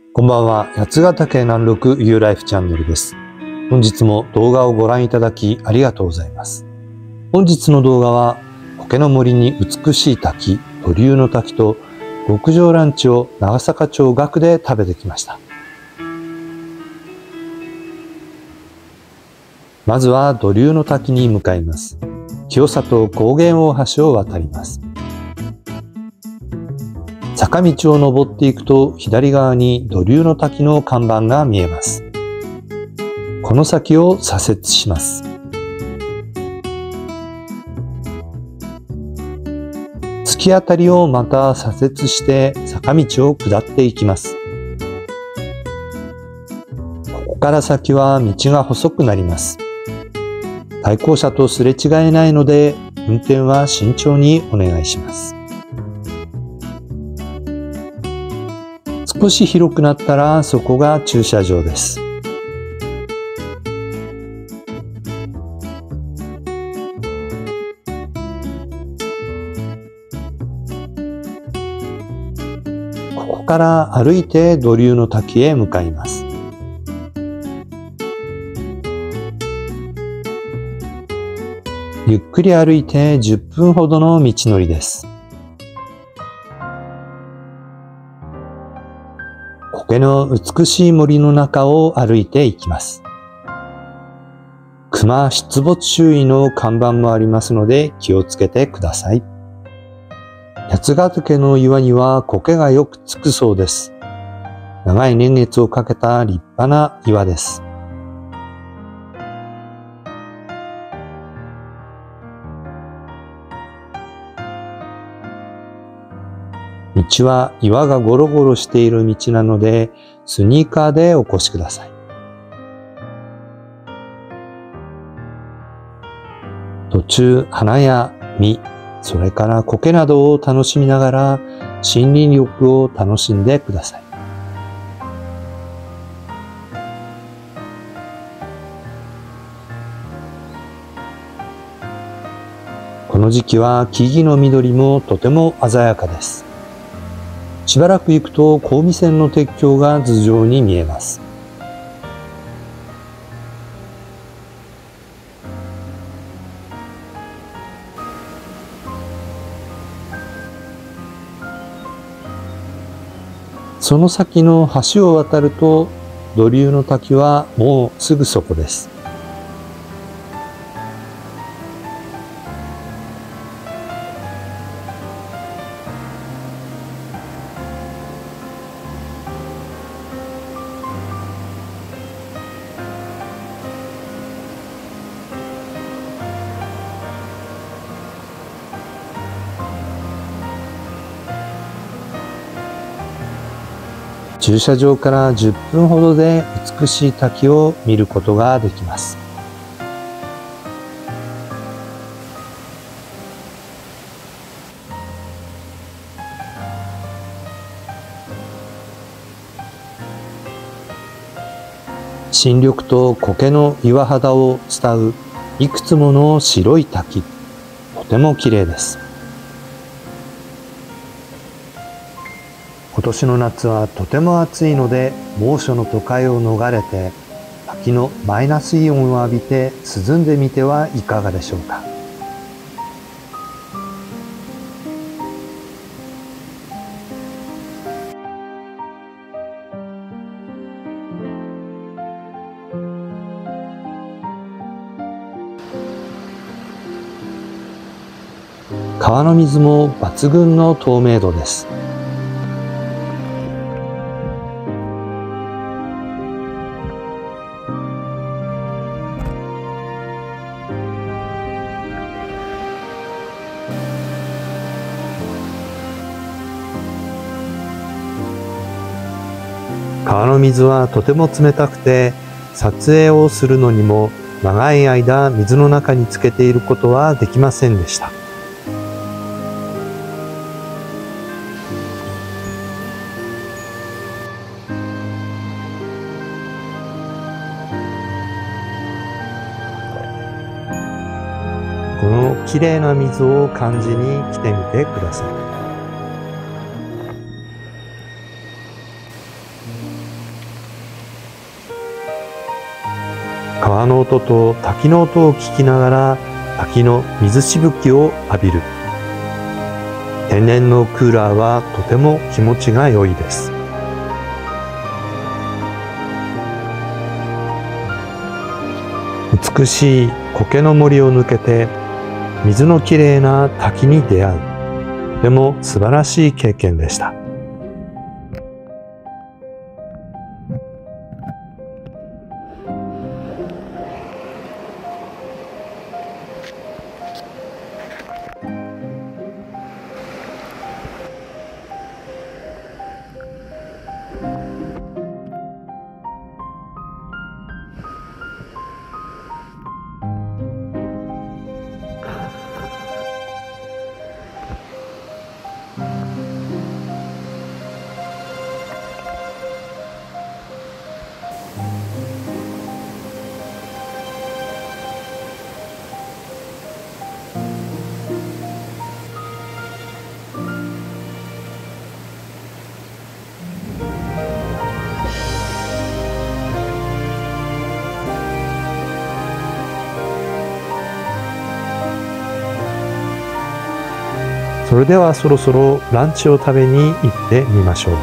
こんばんは。八ヶ岳南麓ユーライフチャンネルです。本日も動画をご覧いただきありがとうございます。本日の動画は苔の森に美しい滝、土竜の滝と極上ランチを長坂町岳で食べてきました。まずは土竜の滝に向かいます。清里高原大橋を渡ります。坂道を登っていくと左側に土竜の滝の看板が見えます。この先を左折します。突き当たりをまた左折して坂道を下っていきます。ここから先は道が細くなります。対向車とすれ違えないので運転は慎重にお願いします。少し広くなったらそこが駐車場です。ここから歩いて土竜の滝へ向かいます。ゆっくり歩いて10分ほどの道のりです。苔の美しい森の中を歩いていきます。熊出没注意の看板もありますので気をつけてください。八ヶ岳の岩には苔がよくつくそうです。長い年月をかけた立派な岩です。道は岩がゴロゴロしている道なので、スニーカーでお越しください。途中、花や実、それから苔などを楽しみながら、森林浴を楽しんでください。この時期は木々の緑もとても鮮やかです。しばらく行くと小見線の鉄橋が頭上に見えます。その先の橋を渡ると土竜の滝はもうすぐそこです。駐車場から10分ほどで美しい滝を見ることができます。新緑と苔の岩肌を伝ういくつもの白い滝、とても綺麗です。今年の夏はとても暑いので猛暑の都会を逃れて滝のマイナスイオンを浴びて涼んでみてはいかがでしょうか。川の水も抜群の透明度です。川の水はとても冷たくて、撮影をするのにも長い間水の中につけていることはできませんでした。このきれいな水を感じに来てみてください。 川の音と滝の音を聞きながら滝の水しぶきを浴びる。天然のクーラーはとても気持ちが良いです。美しい苔の森を抜けて水のきれいな滝に出会う。とても素晴らしい経験でした。それではそろそろランチを食べに行ってみましょう。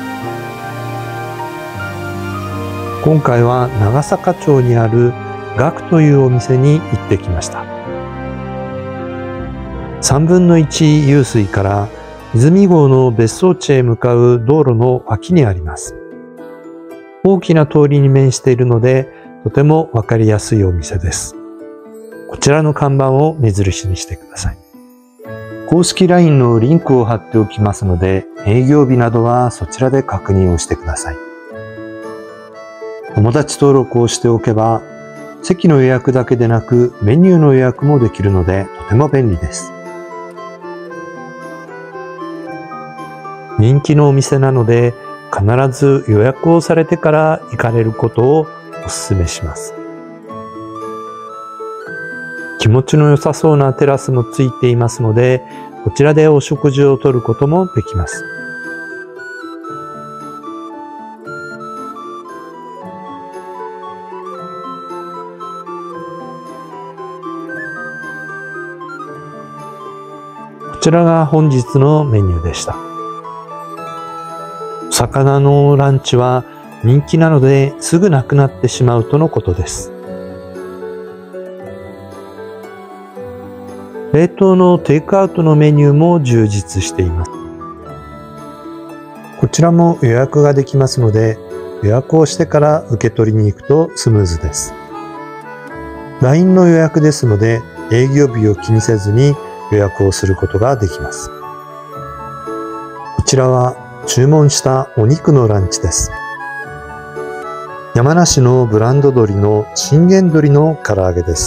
今回は長坂町にある学というお店に行ってきました。3分の1湧水から泉郷の別荘地へ向かう道路の脇にあります。大きな通りに面しているので、とてもわかりやすいお店です。こちらの看板を目印にしてください。公式 LINE のリンクを貼っておきますので、営業日などはそちらで確認をしてください。友達登録をしておけば、席の予約だけでなくメニューの予約もできるのでとても便利です。人気のお店なので、必ず予約をされてから行かれることをお勧めします。気持ちの良さそうなテラスもついていますので、こちらでお食事をとることもできます。こちらが本日のメニューでした。お魚のランチは人気なのですぐなくなってしまうとのことです。冷凍のテイクアウトのメニューも充実しています。こちらも予約ができますので、予約をしてから受け取りに行くとスムーズです。LINE の予約ですので、営業日を気にせずに予約をすることができます。こちらは注文したお肉のランチです。山梨のブランド鶏の信玄鶏の唐揚げです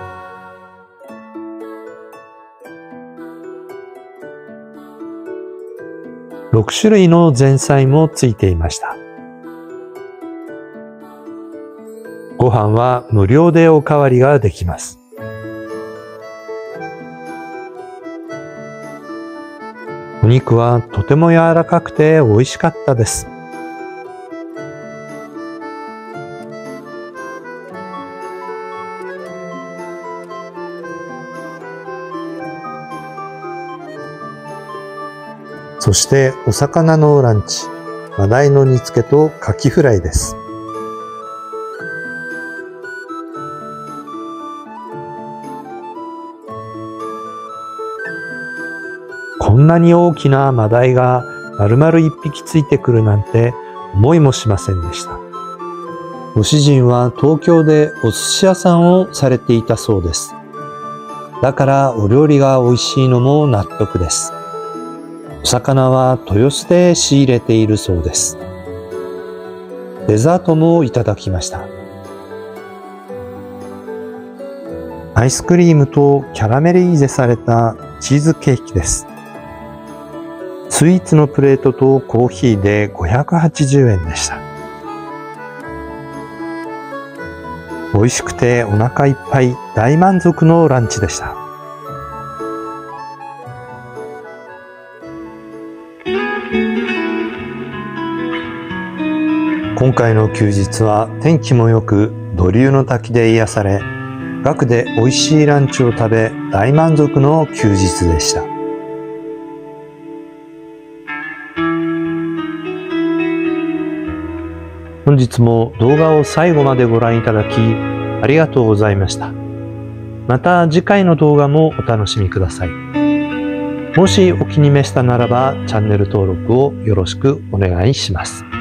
。6種類の前菜もついていました。ご飯は無料でおかわりができます。お肉はとても柔らかくて美味しかったです。そしてお魚のランチ、マダイの煮付けとカキフライです。こんなに大きなマダイが丸々一匹ついてくるなんて思いもしませんでした。ご主人は東京でお寿司屋さんをされていたそうです。だからお料理が美味しいのも納得です。お魚は豊洲で仕入れているそうです。デザートもいただきました。アイスクリームとキャラメリーゼされたチーズケーキです。スイーツのプレートとコーヒーで580円でした。美味しくてお腹いっぱい大満足のランチでした。 今回の休日は天気も良く、土竜の滝で癒され、岳で美味しいランチを食べ、大満足の休日でした。本日も動画を最後までご覧いただき、ありがとうございました。また次回の動画もお楽しみください。もしお気に召したならば、チャンネル登録をよろしくお願いします。